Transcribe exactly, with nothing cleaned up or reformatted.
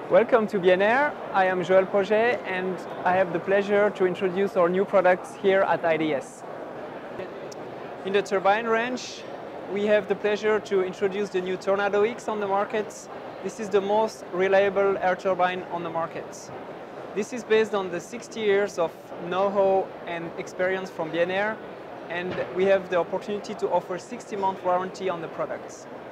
Welcome to Bien-Air. I am Joël Poget and I have the pleasure to introduce our new products here at I D S. In the turbine range, we have the pleasure to introduce the new Tornado X on the market. This is the most reliable air turbine on the market. This is based on the sixty years of know-how and experience from Bien-Air, and we have the opportunity to offer sixty month warranty on the products.